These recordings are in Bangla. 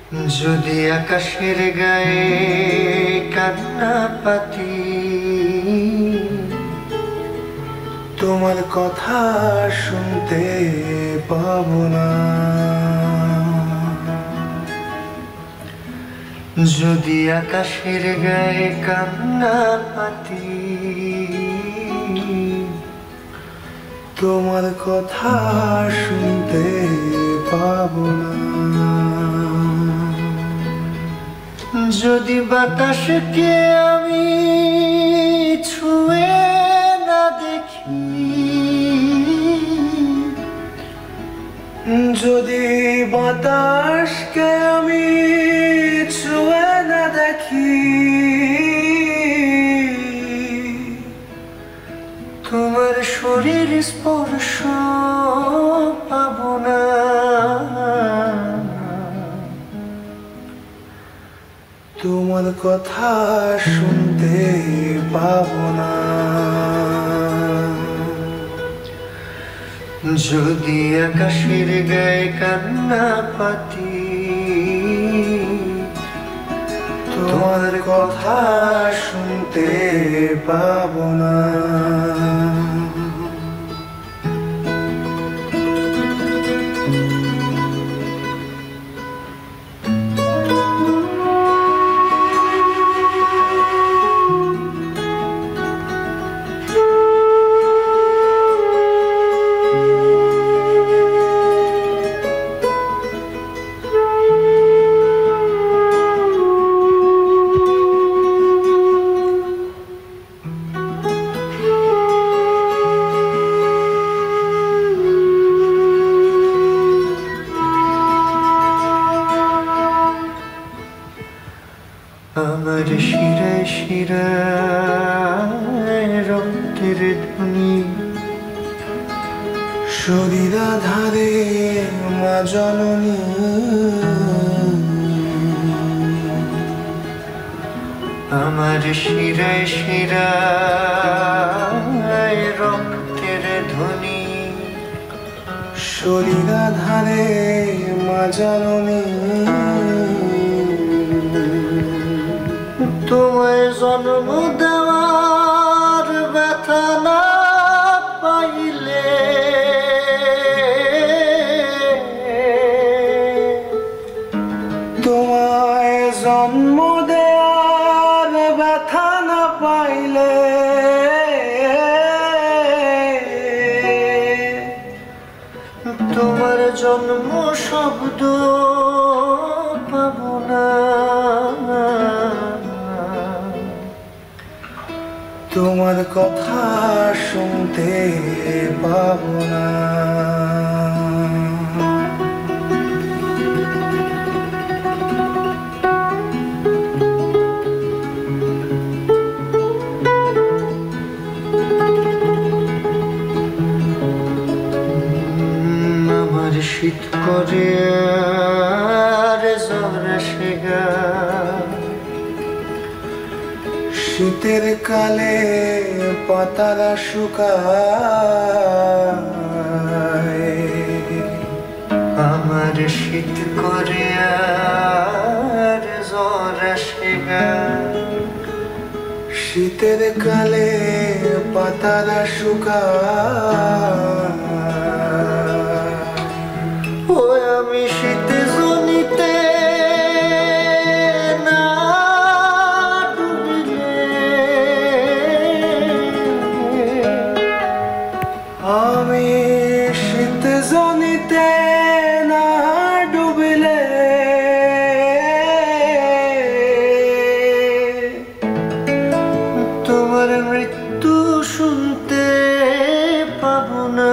যদি আকাশের গায়ে কান্না পাতি, তোমার কথা শুনতে পাবো না। যদি আকাশের গায়ে কান্না পাতি, তোমার কথা শুনতে পাবো না। যদি বাতাসকে আমি ছুঁয়ে না দেখি, যদি বাতাসকে আমি ছুঁয়ে না দেখি, তোমার শরীর স্পর্শ পাবো না। তোমার কথা শুনতে পাবো না। যদি আকাশের গায়ে কান্না পাতি, তোমার কথা শুনতে পাবো না। আমার শিরায় শিরায় রক্তের ধ্বনি, শরীর আধারে মা জননী। আমার শিরায় শিরায় রক্তের ধ্বনি, শরীর আধারে মা জননী। তোমায় জন্ম দেওয়ার ব্যথা না পাইলে, তোমায় জন্ম দেওয়ার ব্যথা না পাইলে, তোমার জন্ম শব্দ পাবো না। তোমার কথা শুনতে পাবো না। আমার শীত করে আর জ্বর আসে গা, শীতের কালে পাতারা শুকায়। আমার শীত করে আর জ্বর আসে গা, শীতের কালে পাতারা শুকায়। ও আমি শীতে জনিতে না ডুবিলে, তোমার মৃত্যু শুনতে পাবো না।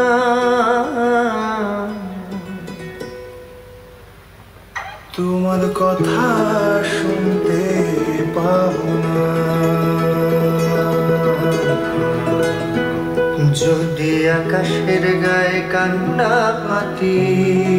তোমার কথা শুনতে পাবো না। যদি আকাশের গায়ে কান্না পাতি,